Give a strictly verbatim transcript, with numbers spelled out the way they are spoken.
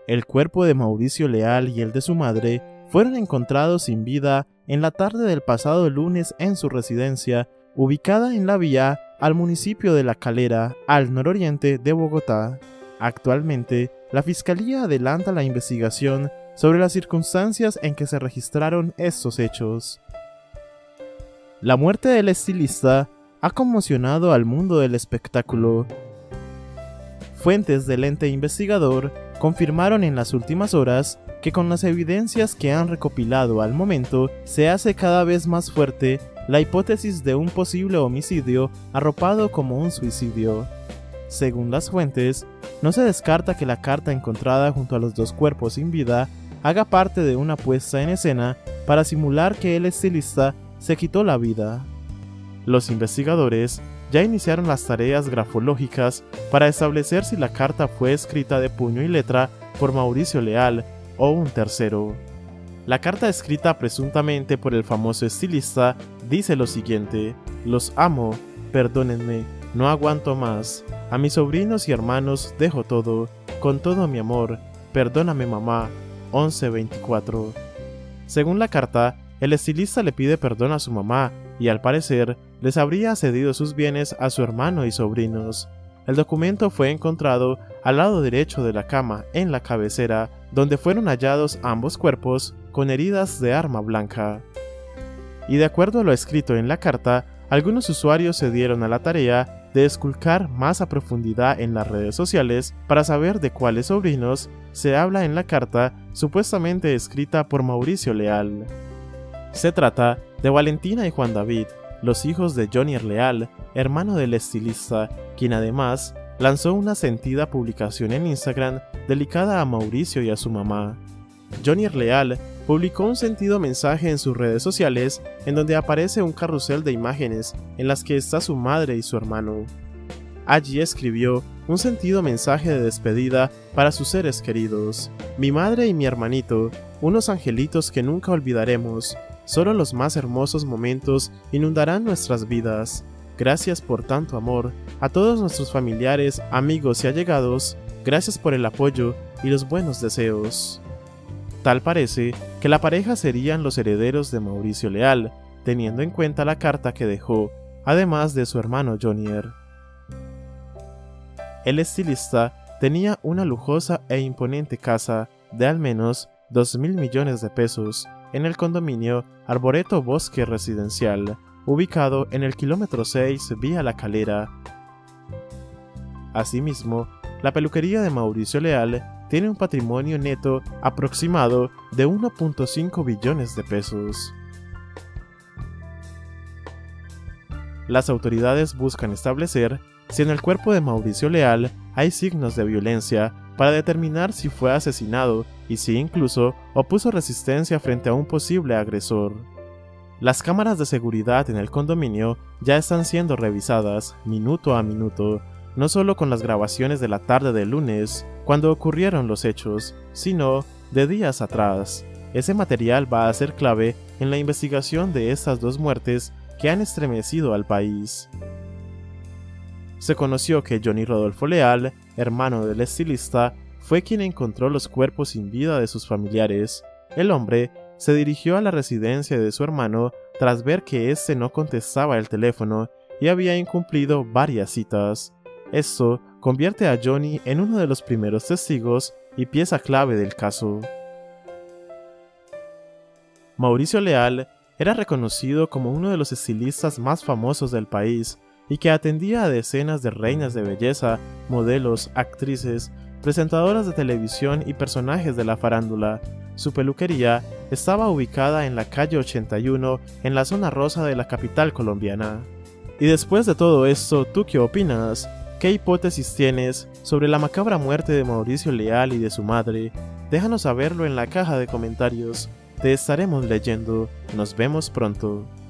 El cuerpo de Mauricio Leal y el de su madre fueron encontrados sin vida en la tarde del pasado lunes en su residencia, ubicada en la vía al municipio de La Calera, al nororiente de Bogotá. Actualmente, la Fiscalía adelanta la investigación sobre las circunstancias en que se registraron estos hechos. La muerte del estilista ha conmocionado al mundo del espectáculo. Fuentes del ente investigador confirmaron en las últimas horas que con las evidencias que han recopilado al momento, se hace cada vez más fuerte la hipótesis de un posible homicidio arropado como un suicidio. Según las fuentes, no se descarta que la carta encontrada junto a los dos cuerpos sin vida haga parte de una puesta en escena para simular que el estilista se quitó la vida. Los investigadores ya iniciaron las tareas grafológicas para establecer si la carta fue escrita de puño y letra por Mauricio Leal o un tercero. La carta escrita presuntamente por el famoso estilista dice lo siguiente: los amo, perdónenme, no aguanto más, a mis sobrinos y hermanos dejo todo, con todo mi amor, perdóname mamá, once veinticuatro. Según la carta, el estilista le pide perdón a su mamá y al parecer les habría cedido sus bienes a su hermano y sobrinos. El documento fue encontrado al lado derecho de la cama, en la cabecera, donde fueron hallados ambos cuerpos con heridas de arma blanca. Y de acuerdo a lo escrito en la carta, algunos usuarios se dieron a la tarea de esculcar más a profundidad en las redes sociales para saber de cuáles sobrinos se habla en la carta supuestamente escrita por Mauricio Leal. Se trata de Valentina y Juan David, los hijos de Johnny Leal, hermano del estilista, quien además lanzó una sentida publicación en Instagram dedicada a Mauricio y a su mamá. Johnny Leal publicó un sentido mensaje en sus redes sociales en donde aparece un carrusel de imágenes en las que está su madre y su hermano. Allí escribió un sentido mensaje de despedida para sus seres queridos: mi madre y mi hermanito, unos angelitos que nunca olvidaremos. Solo los más hermosos momentos inundarán nuestras vidas. Gracias por tanto amor. A todos nuestros familiares, amigos y allegados, gracias por el apoyo y los buenos deseos. Tal parece que la pareja serían los herederos de Mauricio Leal, teniendo en cuenta la carta que dejó, además de su hermano Jonier. El estilista tenía una lujosa e imponente casa de al menos dos mil millones de pesos, en el condominio Arboreto Bosque Residencial, ubicado en el kilómetro seis vía La Calera. Asimismo, la peluquería de Mauricio Leal tiene un patrimonio neto aproximado de uno punto cinco billones de pesos. Las autoridades buscan establecer si en el cuerpo de Mauricio Leal hay signos de violencia para determinar si fue asesinado y si incluso opuso resistencia frente a un posible agresor. Las cámaras de seguridad en el condominio ya están siendo revisadas minuto a minuto, no solo con las grabaciones de la tarde del lunes, cuando ocurrieron los hechos, sino de días atrás. Ese material va a ser clave en la investigación de estas dos muertes que han estremecido al país. Se conoció que Johnny Rodolfo Leal, hermano del estilista, fue quien encontró los cuerpos sin vida de sus familiares. El hombre se dirigió a la residencia de su hermano tras ver que éste no contestaba el teléfono y había incumplido varias citas. Esto convierte a Johnny en uno de los primeros testigos y pieza clave del caso. Mauricio Leal era reconocido como uno de los estilistas más famosos del país y que atendía a decenas de reinas de belleza, modelos, actrices, presentadoras de televisión y personajes de la farándula. Su peluquería estaba ubicada en la calle ochenta y uno, en la zona rosa de la capital colombiana. Y después de todo esto, ¿tú qué opinas? ¿Qué hipótesis tienes sobre la macabra muerte de Mauricio Leal y de su madre? Déjanos saberlo en la caja de comentarios. Te estaremos leyendo. Nos vemos pronto.